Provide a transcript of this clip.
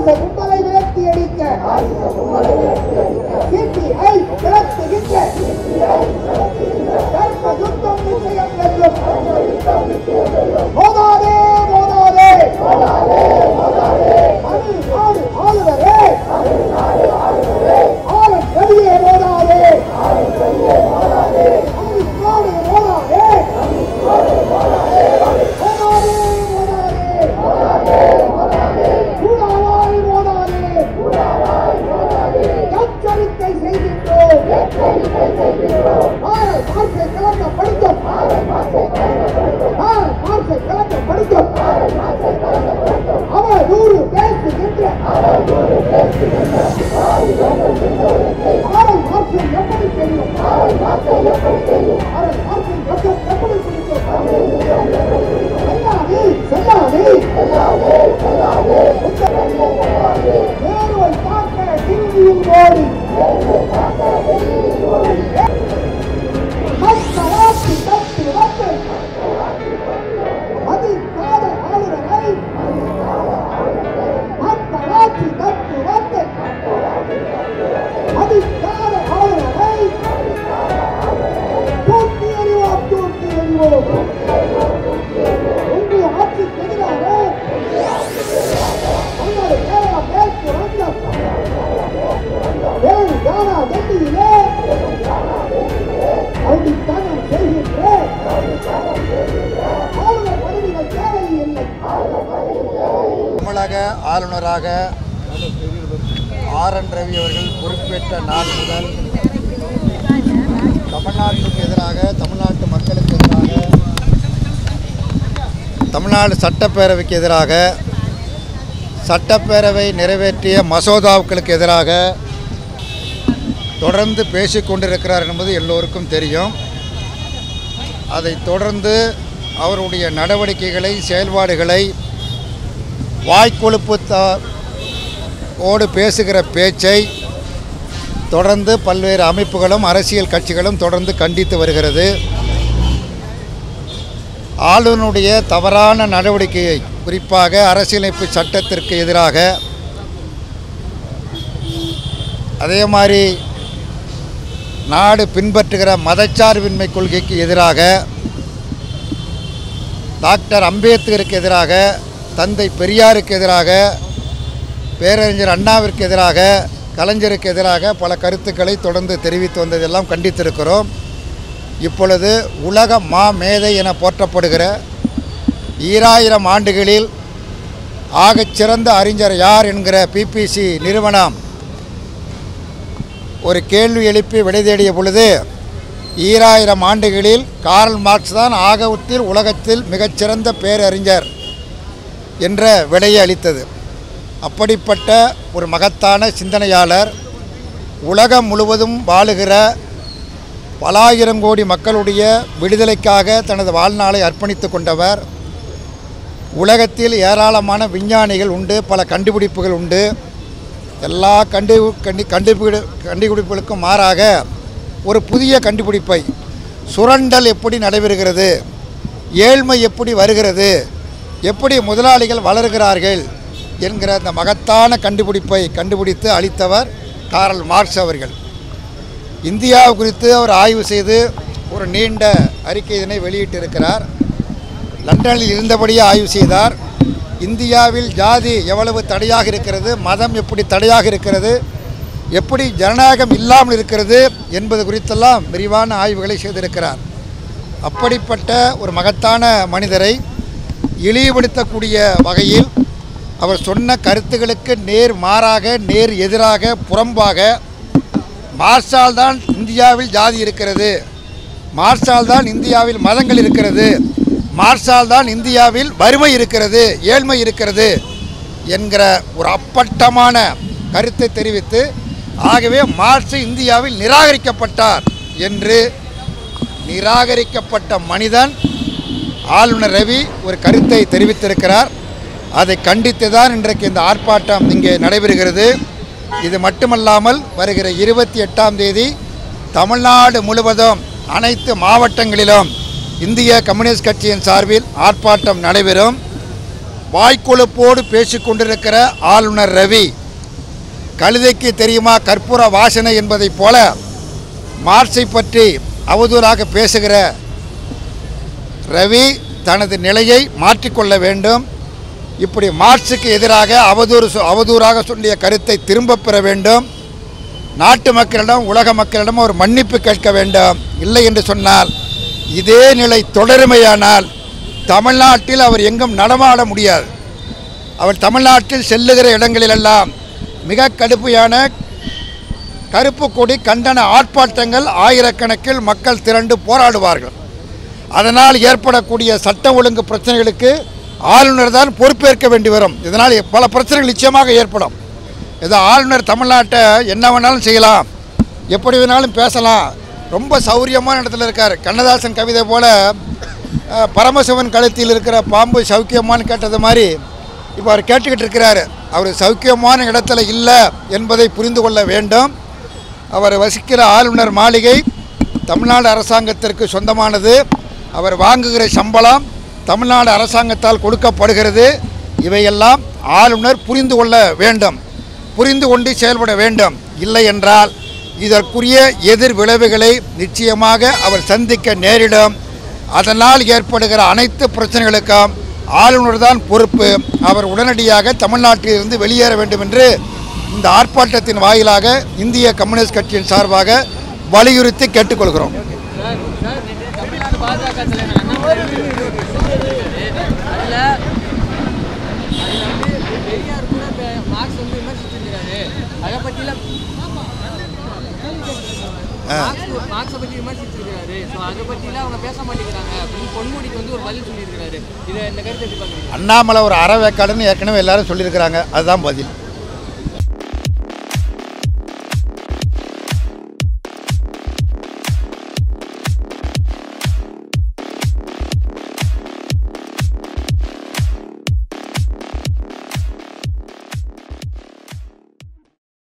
ராட்சச கும்பலை விரட்டி அடிக்க சிபிஐ விரட்டுகின்ற தர்ம யுத்தம் நிச்சயம் வெல்லும். மோதாதே மோதாதே தமிழ்நாடு ஆளுநரே ஆளும் ரவியே மோதாதே தமிழ்நாடு மோதாதே எச்சரிக்கை செய்கின்றோம். மார்க்சை கலக்கப்படுத்தும். மார்க்சை கலக்கப்படுத்தும். அவர் 100 பேசுகின்ற ஆரல் மார்க்சை எப்படி தெரியும்? ஆரல் மார்க்சை எப்படி பிடிக்கும்? நேருவை பார்க்க டிவியில் ஓடி மக்களாட்சி தத்துவத்தை மதிக்காத ஆளுநரை மக்களாட்சி தத்துவத்தை மதிக்காத ஆளுநரை தூக்கி எறிவோம், தூக்கி எறிவோம். உங்கள் ஆட்சிக்கு எதிராக தமிழ்நாடு கேரளா மேற்கு வங்கம் தெலுங்கானா டெல்லியிலே அடித்தனம் செய்கின்ற ஆளுநர் பதவிகள் தேவையில்லை. தமிழக ஆளுநராக RN ரவி அவர்கள் பொறுப்பேற்ற நாள் முதல் தமிழ்நாட்டுக்கு எதிராக, தமிழ்நாட்டு மக்களுக்கு எதிராக, தமிழ்நாடு சட்டப்பேரவைக்கு எதிராக, சட்டப்பேரவை நிறைவேற்றிய மசோதாக்களுக்கு எதிராக தொடர்ந்து பேசிக்கொண்டிருக்கிறார் என்பது எல்லோருக்கும் தெரியும். அதைத் தொடர்ந்து அவருடைய நடவடிக்கைகளை, செயல்பாடுகளை, வாய்க்கொழுப்பு ஓடு பேசுகிற பேச்சை தொடர்ந்து பல்வேறு அமைப்புகளும் அரசியல் கட்சிகளும் தொடர்ந்து கண்டித்து வருகிறது. ஆளுநருடைய தவறான நடவடிக்கையை, குறிப்பாக அரசியலமைப்பு சட்டத்திற்கு எதிராக, அதே மாதிரி நாடு பின்பற்றுகிற மதச்சார்பின்மை கொள்கைக்கு எதிராக, டாக்டர் அம்பேத்கருக்கு எதிராக, தந்தை பெரியாருக்கு எதிராக, பேரறிஞர் அண்ணாவிற்கு எதிராக, கலைஞருக்கு எதிராக பல கருத்துக்களை தொடர்ந்து தெரிவித்து வந்ததெல்லாம் கண்டித்திருக்கிறோம். இப்பொழுது உலக மாமேதை என போற்றப்படுகிற 2000 ஆண்டுகளில் ஆகச்சிறந்த அறிஞர் யார் என்கிற BBC நிறுவனம் ஒரு கேள்வி எழுப்பி விடை தேடிய பொழுது 2000 ஆண்டுகளில் கார்ல் மார்க்ஸ் தான் ஆகத்தில் உலகத்தில் மிகச்சிறந்த பேரறிஞர் என்ற விடையை அளித்தது. அப்படிப்பட்ட ஒரு மகத்தான சிந்தனையாளர், உலகம் முழுவதும் வாழுகிற பல ஆயிரம் கோடி மக்களுடைய விடுதலைக்காக தனது வாழ்நாளை அர்ப்பணித்து கொண்டவர். உலகத்தில் ஏராளமான விஞ்ஞானிகள் உண்டு, பல கண்டுபிடிப்புகள் உண்டு. எல்லா கண்டுபிடிப்புகளுக்கும் மாறாக ஒரு புதிய கண்டுபிடிப்பை, சுரண்டல் எப்படி நடைபெறுகிறது, ஏழ்மை எப்படி வருகிறது, எப்படி முதலாளிகள் வளர்கிறார்கள் என்கிற அந்த மகத்தான கண்டுபிடிப்பை கண்டுபிடித்து அளித்தவர் கார்ல் மார்க்ஸ் அவர்கள். இந்தியா குறித்து அவர் ஆய்வு செய்து ஒரு நீண்ட அறிக்கை இதனை வெளியிட்டிருக்கிறார். லண்டனில் இருந்தபடியே ஆய்வு செய்தார். இந்தியாவில் ஜாதி எவ்வளவு தடையாக இருக்கிறது, மதம் எப்படி தடையாக இருக்கிறது, எப்படி ஜனநாயகம் இல்லாமல் இருக்கிறது என்பது குறித்தெல்லாம் விரிவான ஆய்வுகளை செய்திருக்கிறார். அப்படிப்பட்ட ஒரு மகத்தான மனிதரை இழிவுபடுத்தக்கூடிய வகையில் அவர் சொன்ன கருத்துக்களுக்கு நேர் மாறாக, நேர் எதிராக, புறம்பாக மார்க்சால் தான் இந்தியாவில் ஜாதி இருக்கிறது, மார்க்சால் தான் இந்தியாவில் மதங்கள் இருக்கிறது, மார்க்சால் தான் இந்தியாவில் வறுமை இருக்கிறது, ஏழ்மை இருக்கிறது என்கிற ஒரு அப்பட்டமான கருத்தை தெரிவித்து, ஆகவே மார்க்ஸ் இந்தியாவில் நிராகரிக்கப்பட்டார் என்று நிராகரிக்கப்பட்ட மனிதன் ஆளுநர் ரவி ஒரு கருத்தை தெரிவித்திருக்கிறார். அதை கண்டித்து தான் இன்றைக்கு இந்த ஆர்ப்பாட்டம் இங்கே நடைபெறுகிறது. இது மட்டுமல்லாமல் வருகிற 28ஆம் தேதி தமிழ்நாடு முழுவதும் அனைத்து மாவட்டங்களிலும் இந்திய கம்யூனிஸ்ட் கட்சியின் சார்பில் ஆர்ப்பாட்டம் நடைபெறும். வாய்க்கொழுப்போடு பேசிக்கொண்டிருக்கிற ஆளுநர் ரவி கழுதைக்கு தெரியுமா கற்பூர வாசனை என்பதைப் போல மார்க்ஸை பற்றி அவதூறாக பேசுகிற ரவி தனது நிலையை மாற்றிக்கொள்ள வேண்டும். இப்படி மார்க்ஸுக்கு எதிராக அவதூறாக சொல்லிய கருத்தை திரும்ப பெற வேண்டும். நாட்டு மக்களிடம் உலக மக்களிடம் ஒரு மன்னிப்பு கேட்க வேண்டும். இல்லை என்று சொன்னால் இதே நிலை தொடருமையானால் தமிழ்நாட்டில் அவர் எங்கும் நடமாட முடியாது. அவர் தமிழ்நாட்டில் செல்லுகிற இடங்களிலெல்லாம் மிக கடுமையான கருப்பு கொடி கண்டன ஆர்ப்பாட்டங்கள் ஆயிரக்கணக்கில் மக்கள் திரண்டு போராடுவார்கள். அதனால் ஏற்படக்கூடிய சட்ட ஒழுங்கு பிரச்சனைகளுக்கு ஆளுநர் தான் பொறுப்பேற்க வேண்டி வரும். இதனால் பல பிரச்சனைகள் நிச்சயமாக ஏற்படும். ஏதோ ஆளுநர் தமிழ்நாட்டை என்ன வேணாலும் செய்யலாம், எப்படி வேணாலும் பேசலாம், ரொம்ப சௌரியமான இடத்துல இருக்கார். கண்ணதாசன் கவிதை போல் பரமசிவன் கழுத்தில் இருக்கிற பாம்பு சௌக்கியமானு கேட்டது மாதிரி இப்போ அவர் கேட்டுக்கிட்டு இருக்கிறார். அவர் சௌக்கியமான இடத்துல இல்லை என்பதை புரிந்து கொள்ள வேண்டும். அவர் வசிக்கிற ஆளுநர் மாளிகை தமிழ்நாடு அரசாங்கத்திற்கு சொந்தமானது. அவர் வாங்குகிற சம்பளம் தமிழ்நாடு அரசாங்கத்தால் கொடுக்கப்படுகிறது. இவையெல்லாம் ஆளுநர் புரிந்து கொள்ள வேண்டும், புரிந்து கொண்டு செயல்பட வேண்டும். இல்லை என்றால் இதற்குரிய எதிர் விளைவுகளை நிச்சயமாக அவர் சந்திக்க நேரிடும். அதனால் ஏற்படுகிற அனைத்து பிரச்சனைகளுக்கும் ஆளுநர் தான் பொறுப்பு. அவர் உடனடியாக தமிழ்நாட்டிலிருந்து வெளியேற வேண்டும் என்று இந்த ஆர்ப்பாட்டத்தின் வாயிலாக இந்திய கம்யூனிஸ்ட் கட்சியின் சார்பாக வலியுறுத்தி கேட்டுக்கொள்கிறோம். அண்ணாமலை ஒரு அறவேக்காடுன்னு ஏற்கனவே எல்லாரும் சொல்லியிருக்கிறாங்க. அதுதான் பதில்.